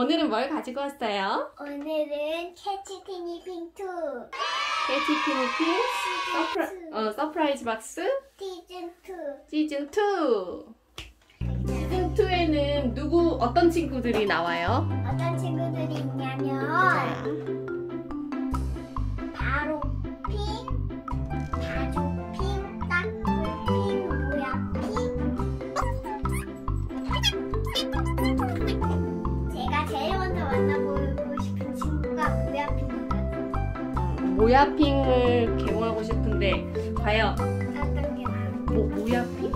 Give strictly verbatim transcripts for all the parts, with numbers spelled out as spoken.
오늘은 뭘 가지고 왔어요? 오늘은 캐치티니 핑투 캐치티니 핑 서프라, 어, 서프라이즈 박스 시즌 투 시즌 투. 시즌 투에는 누구, 어떤 친구들이 나와요? 어떤 친구들이 있냐면 자, 바로 핑, 다조 핑, 딱풀 핑, 모야 핑. 제가 제일 먼저 만나보고 싶은 친구가 모야 핑이거든요. 모야핑을 개봉하고 싶은데 과연 어떤 게 나아? 뭐, 모야핑?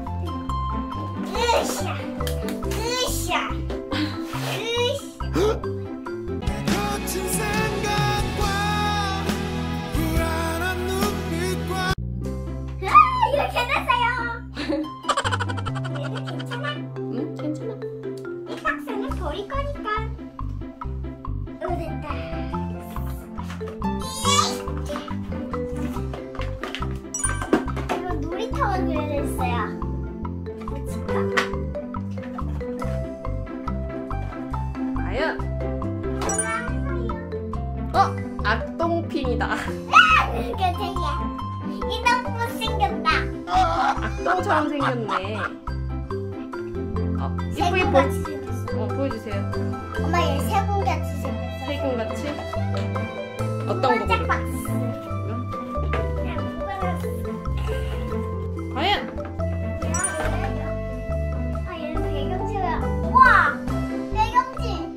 으쌰, 으쌰, 으쌰. 이렇게 됐어요. 얘는 괜찮아. 응, 괜찮아. 이 박스는 버릴 거니까. 오, 됐다. 이거 놀이터가 그려졌어요. 과연 어? 악동핑이다. 깜짝이야. 이 너무 못생겼다. 악동처럼 생겼네. 어, 예쁘게 보, 세공같이 생겼어. 어, 보여주세요. 엄마 얘 세공같이 생겼어. 세금같이? 어떤 거 반짝 고를? 박스. 그냥 뽑아놨어. 과연 아 얘는 배경지가. 우와! 배경지!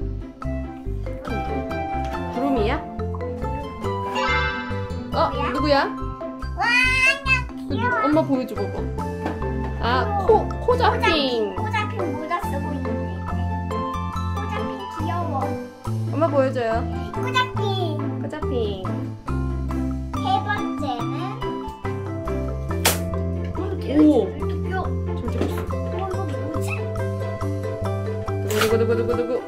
구름이야? 어? 뭐야? 누구야? 와, 누구? 귀여워. 엄마 보여줘 봐봐. 아, 코, 코자핑. 코자핑 모자 쓰고 있네. 코자핑 귀여워. 엄마 보여줘요. 코자핑. 코자핑. 세 번째는 오! 귀여워. 잘 찍었어. 어, 이거 뭐지? 누구, 누구, 누구, 누구, 누구.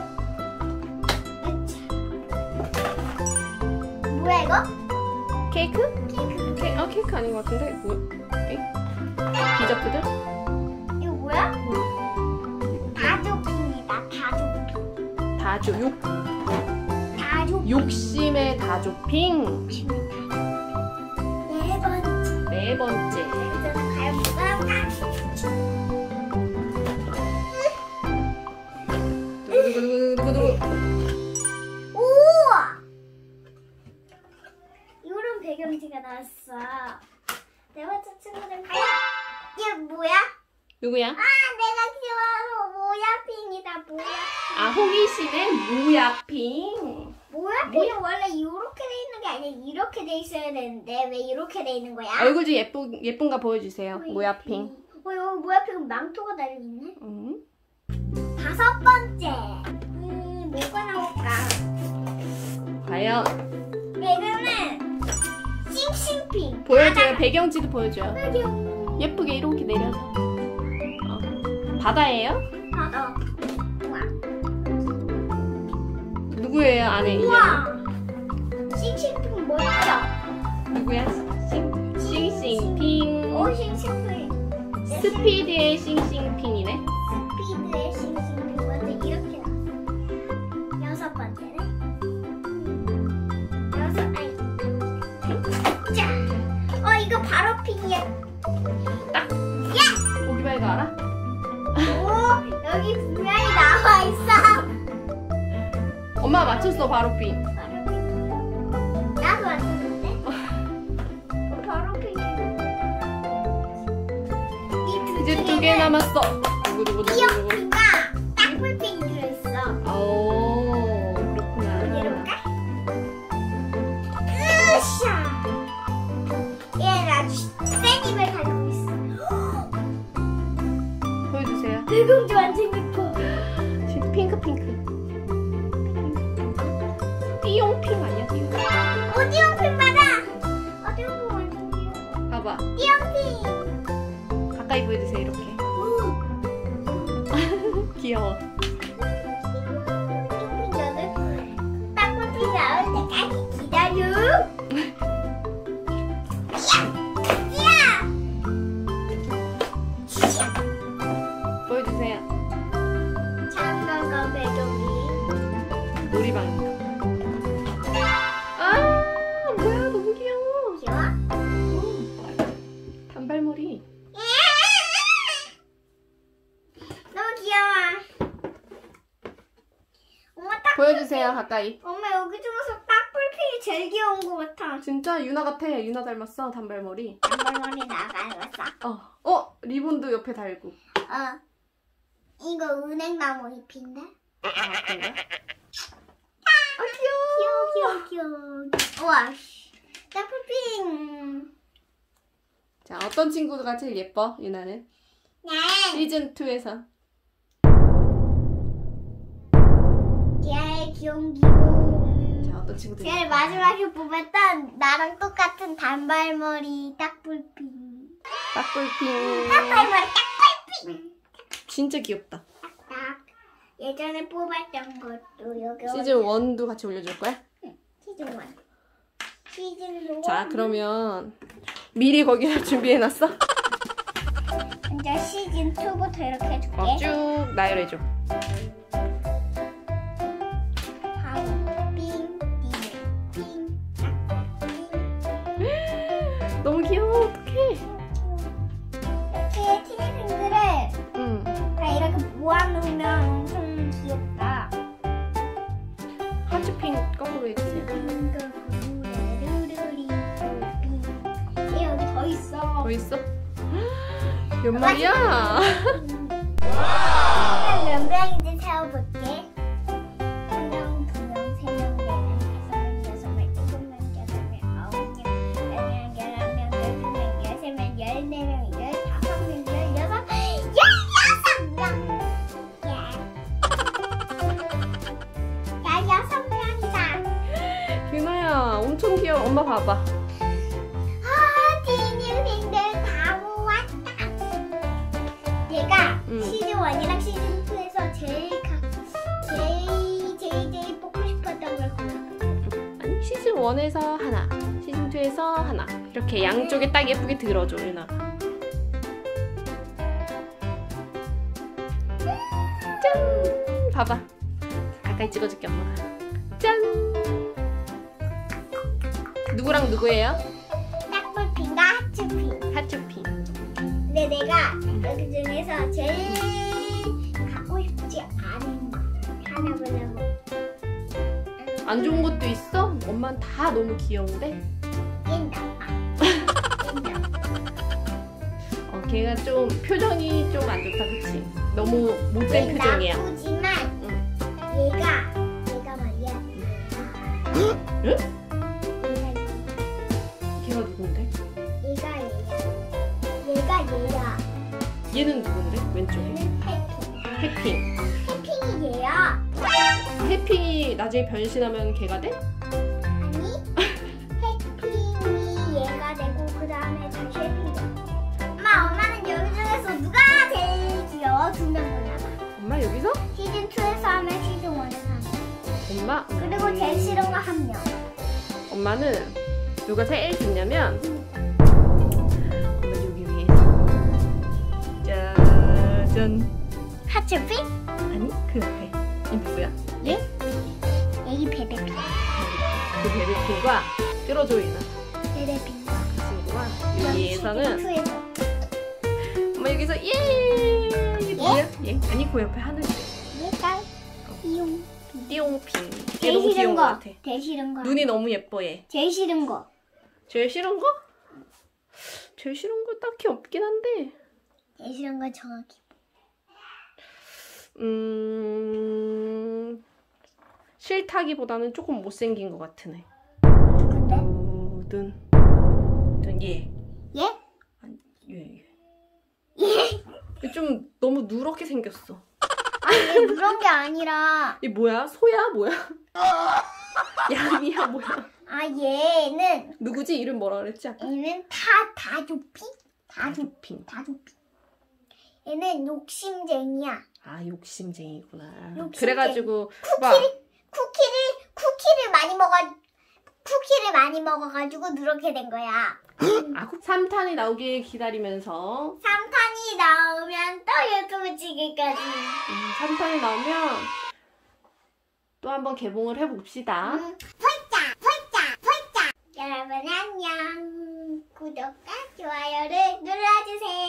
뭐야 이거? 케이크? 케이크. 케, 어, 케이크 아닌 것 같은데? 뭐, 에이? 디저트들? 이거 뭐야? 다조핑이다. 다조핑. 다조, 욕, 다조핑. 욕심의 다조핑. 네 번째. 네 번째. 이제는 과연 뭐가 나올까? 누구, 누구, 누구, 누구, 누구. 우와! 이런 배경지가 나왔어. 네 번째 친구들 과연 얘 뭐야? 누구야? 아, 내가 키워서 모야핑이다. 모야핑. 아, 호기심의 무야핑. 모야핑은 원래 이렇게 돼 있는 게 아니라 이렇게 돼 있어야 되는데 왜 이렇게 돼 있는 거야? 얼굴 좀 예쁜, 예쁜가 보여주세요. 무야핑. 어, 이거 모야핑 망토가 달려있네. 음. 다섯 번째. 음, 뭐가 나올까? 과연 이거는 싱싱핑. 보여줘요. 바다가- 배경지도 보여줘요. 배경. 예쁘게 이렇게 내려서. 어. 바다예요? 바다. 우와. 누구예요? 안에 인형? 우와. 싱싱핑 멋져. 누구야? 싱, 싱싱핑. 오, 싱싱핑. 스피드의 싱싱핑이네. 스피드의 싱싱핑 먼저 이렇게 나왔어. 여섯 번째네. 여섯 아이. 자, 어 이거 바로 핑이야. 딱. 야, 보기 말고 알아? 오 여기 분명히 나와 있어. 엄마 맞췄어. 바로 핑. 바로 핑. 나도 맞췄는데. 어, 바로 핑. 이두 이제 두 개 남았어. 누구, 누구, 누구, 누구. 이어핑과 딱풀핑 들어있어. 오, 그렇구나. 내려볼까? 으쌰! 얘는 아주 센 힘을 가지고 있어. 보여주세요. 배경지 완전 예뻐. 지금 핑크, 핑크. 띠용핑 아니야, 띠용. 오, 띠용핑 맞아! 어, 띠용핑 완전 귀여워. 봐봐. 띠용핑! 가까이 보여주세요, 이렇게. 귀여워. 띠용핑 너는 딱풀핑 나올 때까지 기다려. 보여주세요. 장관과 배경이 유나야 가까이. 엄마 여기 중에서 딱불핑이 제일 귀여운 것 같아. 진짜 유나 같아. 유나 닮았어. 단발머리. 단발머리 나 닮았어. 어. 어 리본도 옆에 달고. 어. 이거 은행나무 잎인데? 아 그런가? 아 귀여워 귀여워 귀여워. 우와. 딱불핑. 자 어떤 친구가 제일 예뻐 유나는? 네. 시즌 투에서. 제일 귀여운 귀여운. 자 어떤 친구들? 제일 마지막에 뽑았던 나랑 똑같은 단발머리 딱불핑. 딱불핑. 딱발머리 딱불핑. 진짜 귀엽다. 딱. 예전에 뽑았던 것도 여기. 시즌 원도 같이 올려줄 거야? 시즌 원. 시즌 원. 자 그러면 미리 거기다 준비해놨어? 이제 시즌 투부터 이렇게 해줄게. 어, 쭉 나열해줘. 바로 삥, 띵, 삥, 딱, 삥. 너무 귀여워. 어떡해. 이렇게 티니핑들을 응. 다 이렇게 모아놓으면 엄청 귀엽다. 하트핑 거꾸로 해주세요. 얘 여기 더 있어. 더 있어? 몇 마리야? 몇 명인지 세어볼게. 한 명, 두 명, 세 명, 네 명, 다섯 명, 여섯 명, 일곱 명, 여덟 명, 아홉 명, 열 명, 열한 명, 열두 명, 열세 명, 열네 명, 열다섯 명, 열여섯, 열여섯 명. 예. 열여섯 명이다. 유나야 엄청 귀여워. 엄마 봐봐. 아, 티니핑들 다 모았다. 얘가 응. 시즌 원이랑 시즌 투에서 제일 가, 제일 제일 제일 뽑고 싶었던 걸 골라. 아니 시즌 원에서 하나, 시즌 투에서 하나. 이렇게 양쪽에 딱 예쁘게 들어줘 유나가. 짠! 봐봐. 가까이 찍어줄게 엄마가. 짠! 누구랑 누구예요? 딱불핑과 하츠핑. 하츄핑. 근데 내가 여기 중에서 제일 갖고 싶지 않은 거 하나 보려고. 안 좋은 것도 있어? 엄마는 다 너무 귀여운데? 얘는 나빠. 얘는 나빠. 어, 걔가 좀 표정이 좀 안 좋다, 그치? 너무 못된 얘는 표정이야. 나쁘지만 응. 얘가 얘가 말이야. 응? 얘가 걔가 누군데? 얘가 얘야. 얘가 얘야. 얘는 누군데? 왼쪽에? 얘는 해핑. 해핑. 해핑이 얘야. 해핑이 나중에 변신하면 걔가 돼? 아니 해핑이 얘가 되고 그 다음에 다시 해핑이 돼. 엄마 엄마는 여기 중에서 누가 제일 귀여워? 두 명 골라봐. 엄마 여기서? 시즌 투에서 하면 시즌 원에서 하면. 엄마? 그리고 음, 제일 싫은 거 한 명. 엄마는 누가 제일 좋냐면 엄마 여기 위에서 짜잔. 하츠핑? 아니 그 옆에 이 누구야? 얘? 얘기 베베핑. 그 베리핑과 뚫어줘 유나. 베베핑과 그 친구가 여기에서는 시즌 투에서. 엄마 여기서 예! 이게 뭐야? 예? 아니 그 옆에 하늘색 얘가 이용. 띠용핑. 얘 제일 너무 싫은 귀여운 것 거. 같아. 제일 싫은 거. 눈이 너무 예뻐 얘. 제일 싫은 거. 제일 싫은 거? 제일 싫은 거 딱히 없긴 한데 제일 싫은 거 정확히. 음... 싫다기보다는 조금 못생긴 것 같은 애. 근데? 눈. 눈 얘. 얘? 아니 얘. 얘. 얘? 좀 너무 누렇게 생겼어. 아니 얘 그런 게 아니라. 이 뭐야? 소야? 뭐야? 양이야 뭐야? 아 얘는 누구지? 이름 뭐라 그랬지? 아까? 얘는 다 다조핑? 다조 다조핑. 다조핑. 얘는 욕심쟁이야. 아 욕심쟁이구나. 욕심쟁이. 그래가지고 봐. 쿠키를 쿠키를 쿠키를 많이 먹어 쿠키를 많이 먹어가지고 누렇게 된 거야. 아, 삼 탄이 나오길 기다리면서 삼 탄이 나오면 또 유튜브 찍기까지. 음, 삼 탄이 나오면 또 한번 개봉을 해봅시다. 음, 폴짝 폴짝 폴짝. 여러분 안녕. 구독과 좋아요를 눌러주세요.